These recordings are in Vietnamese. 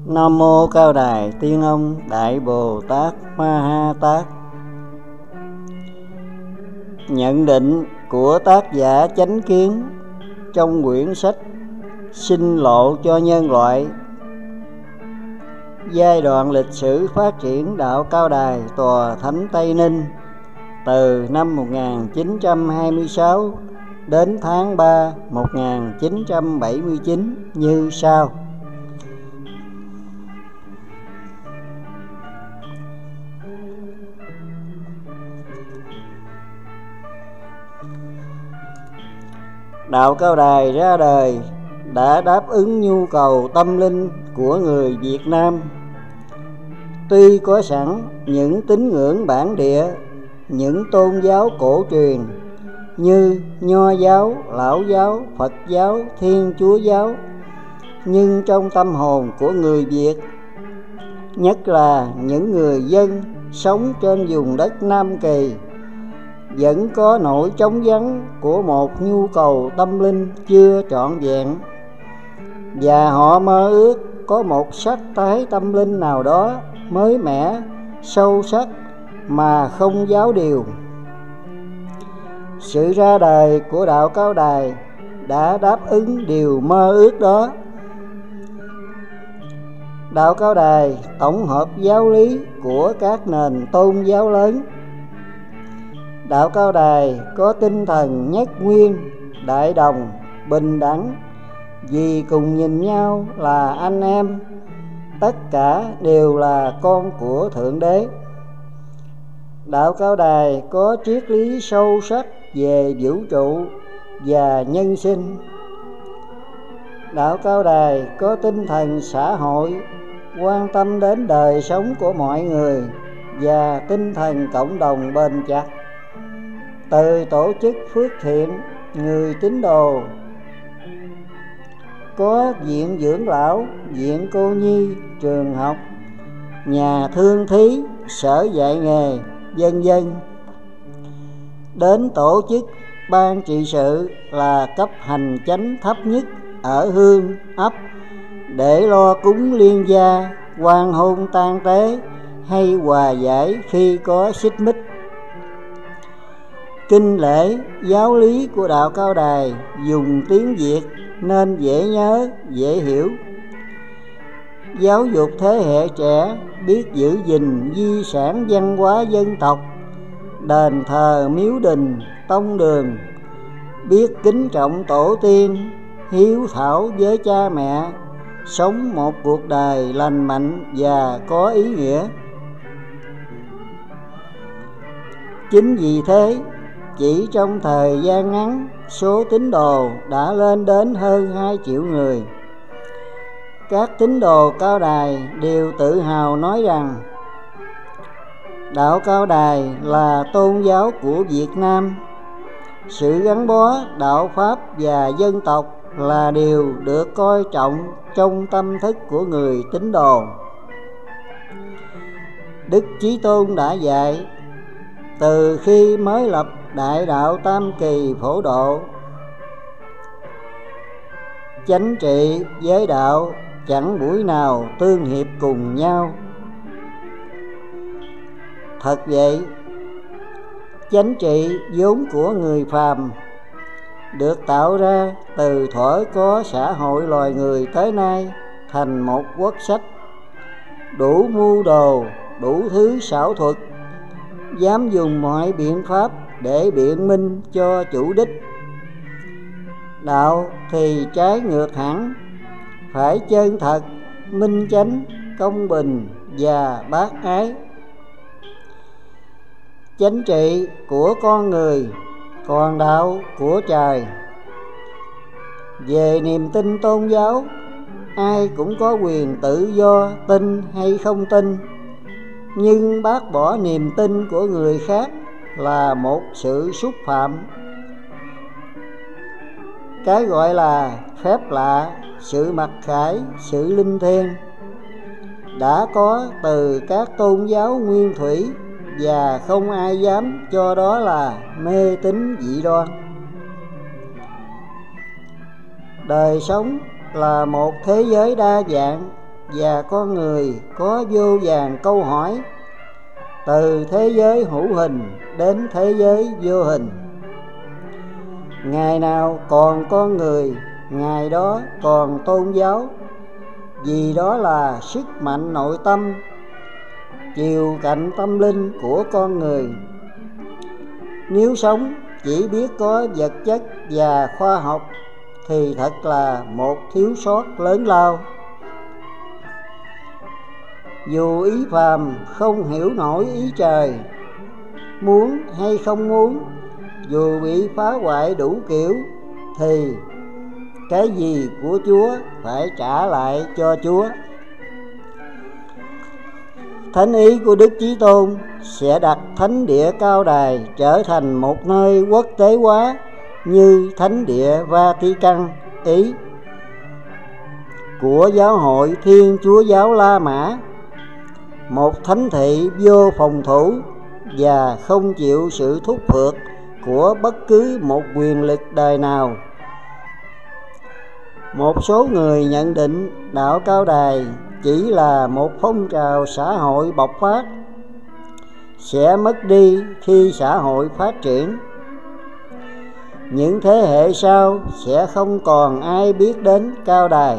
Nam mô Cao Đài Tiên Ông Đại Bồ Tát Ma Ha Tát. Nhận định của tác giả Chánh Kiến trong quyển sách Sinh lộ cho nhân loại, giai đoạn lịch sử phát triển đạo Cao Đài Tòa Thánh Tây Ninh từ năm 1926 đến tháng 3 1979 như sau. Đạo Cao Đài ra đời đã đáp ứng nhu cầu tâm linh của người Việt Nam. Tuy có sẵn những tín ngưỡng bản địa, những tôn giáo cổ truyền như Nho giáo, Lão giáo, Phật giáo, Thiên Chúa giáo, nhưng trong tâm hồn của người Việt, nhất là những người dân sống trên vùng đất Nam Kỳ, vẫn có nỗi trống vắng của một nhu cầu tâm linh chưa trọn vẹn, và họ mơ ước có một sắc thái tâm linh nào đó mới mẻ, sâu sắc mà không giáo điều. Sự ra đời của đạo Cao Đài đã đáp ứng điều mơ ước đó. Đạo Cao Đài tổng hợp giáo lý của các nền tôn giáo lớn. Đạo Cao Đài có tinh thần nhất nguyên, đại đồng, bình đẳng, vì cùng nhìn nhau là anh em, tất cả đều là con của Thượng Đế. Đạo Cao Đài có triết lý sâu sắc về vũ trụ và nhân sinh. Đạo Cao Đài có tinh thần xã hội, quan tâm đến đời sống của mọi người và tinh thần cộng đồng bền chặt. Từ tổ chức phước thiện, người tín đồ có viện dưỡng lão, viện cô nhi, trường học, nhà thương thí, sở dạy nghề, vân vân, đến tổ chức ban trị sự là cấp hành chánh thấp nhất ở hương ấp để lo cúng liên gia, quan hôn tang tế hay hòa giải khi có xích mích. Kinh lễ, giáo lý của đạo Cao Đài dùng tiếng Việt nên dễ nhớ, dễ hiểu. Giáo dục thế hệ trẻ biết giữ gìn di sản văn hóa dân tộc, đền thờ miếu đình, tông đường, biết kính trọng tổ tiên, hiếu thảo với cha mẹ, sống một cuộc đời lành mạnh và có ý nghĩa. Chính vì thế, chỉ trong thời gian ngắn, số tín đồ đã lên đến hơn 2 triệu người. Các tín đồ Cao Đài đều tự hào nói rằng đạo Cao Đài là tôn giáo của Việt Nam. Sự gắn bó đạo Pháp và dân tộc là điều được coi trọng trong tâm thức của người tín đồ. Đức Chí Tôn đã dạy, từ khi mới lập Đại đạo Tam Kỳ Phổ Độ, chánh trị với đạo chẳng buổi nào tương hiệp cùng nhau. Thật vậy, chánh trị vốn của người phàm, được tạo ra từ thuở có xã hội loài người tới nay thành một quốc sách, đủ mưu đồ, đủ thứ xảo thuật, dám dùng mọi biện pháp để biện minh cho chủ đích. Đạo thì trái ngược hẳn, phải chân thật, minh chánh, công bình và bác ái. Chánh trị của con người, còn đạo của trời. Về niềm tin tôn giáo, ai cũng có quyền tự do tin hay không tin, nhưng bác bỏ niềm tin của người khác là một sự xúc phạm. Cái gọi là phép lạ, sự mặc khải, sự linh thiêng đã có từ các tôn giáo nguyên thủy, và không ai dám cho đó là mê tín dị đoan. Đời sống là một thế giới đa dạng và con người có vô vàn câu hỏi, từ thế giới hữu hình đến thế giới vô hình. Ngày nào còn con người, ngày đó còn tôn giáo, vì đó là sức mạnh nội tâm, chiều cạnh tâm linh của con người. Nếu sống chỉ biết có vật chất và khoa học thì thật là một thiếu sót lớn lao. Dù ý phàm không hiểu nổi ý trời, muốn hay không muốn, dù bị phá hoại đủ kiểu, thì cái gì của Chúa phải trả lại cho Chúa. Thánh ý của Đức Chí Tôn sẽ đặt thánh địa Cao Đài trở thành một nơi quốc tế hóa như thánh địa Vatican Ý của Giáo hội Thiên Chúa giáo La Mã, một thánh thị vô phòng thủ và không chịu sự thúc phược của bất cứ một quyền lực đời nào. Một số người nhận định đạo Cao Đài chỉ là một phong trào xã hội bộc phát, sẽ mất đi khi xã hội phát triển. Những thế hệ sau sẽ không còn ai biết đến Cao Đài.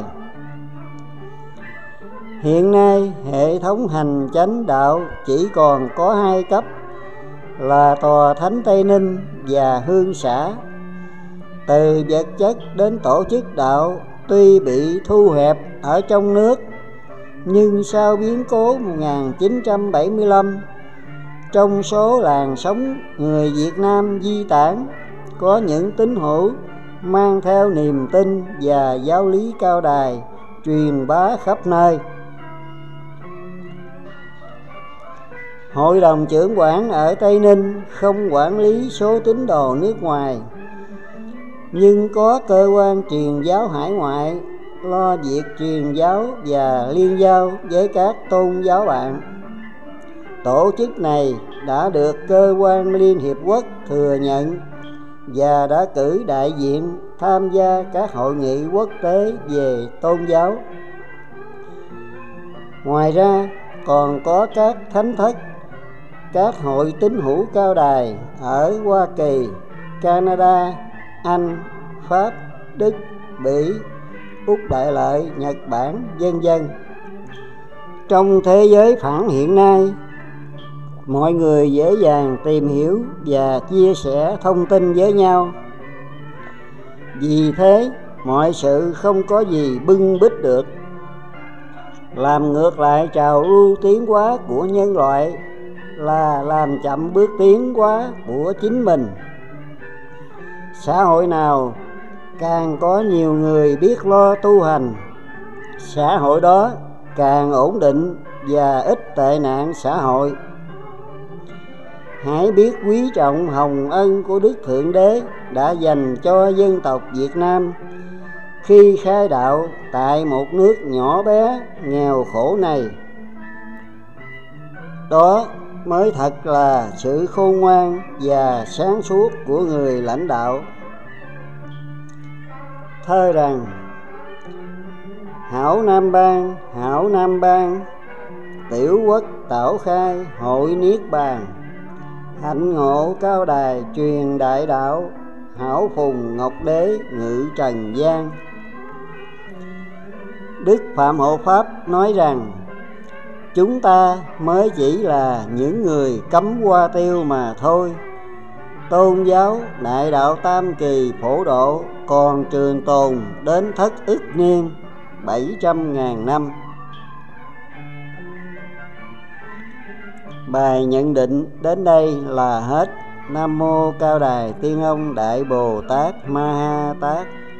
Hiện nay, hệ thống hành chánh đạo chỉ còn có 2 cấp là Tòa Thánh Tây Ninh và Hương xã. Từ vật chất đến tổ chức đạo tuy bị thu hẹp ở trong nước, nhưng sau biến cố 1975, trong số làn sóng người Việt Nam di tản có những tín hữu mang theo niềm tin và giáo lý Cao Đài truyền bá khắp nơi. Hội đồng trưởng quản ở Tây Ninh không quản lý số tín đồ nước ngoài, nhưng có cơ quan truyền giáo hải ngoại lo việc truyền giáo và liên giao với các tôn giáo bạn. Tổ chức này đã được cơ quan Liên Hiệp Quốc thừa nhận và đã cử đại diện tham gia các hội nghị quốc tế về tôn giáo. Ngoài ra còn có các thánh thất, các hội tín hữu Cao Đài ở Hoa Kỳ, Canada, Anh, Pháp, Đức, Bỉ, Úc Đại Lợi, Nhật Bản, vân vân. Trong thế giới phản hiện nay, mọi người dễ dàng tìm hiểu và chia sẻ thông tin với nhau. Vì thế, mọi sự không có gì bưng bít được, làm ngược lại trào lưu tiến hóa của nhân loại là làm chậm bước tiến hóa của chính mình. Xã hội nào càng có nhiều người biết lo tu hành, xã hội đó càng ổn định và ít tệ nạn xã hội. Hãy biết quý trọng hồng ân của Đức Thượng Đế đã dành cho dân tộc Việt Nam khi khai đạo tại một nước nhỏ bé nghèo khổ này. Đó mới thật là sự khôn ngoan và sáng suốt của người lãnh đạo. Thơ rằng: hảo Nam Bang, tiểu quốc tảo khai hội niết bàn, hạnh ngộ Cao Đài truyền đại đạo, hảo phùng ngọc đế ngự trần gian. Đức Phạm Hộ Pháp nói rằng chúng ta mới chỉ là những người cấm hoa tiêu mà thôi. Tôn giáo Đại đạo Tam Kỳ Phổ Độ còn trường tồn đến thất ức niên 700.000 năm. Bài nhận định đến đây là hết. Nam mô Cao Đài Tiên Ông Đại Bồ Tát Ma Ha Tát.